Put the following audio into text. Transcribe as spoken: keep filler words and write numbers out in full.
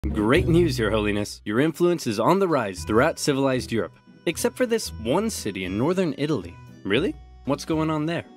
Great news, Your Holiness. Your influence is on the rise throughout civilized Europe, except for this one city in northern Italy. Really? What's going on there?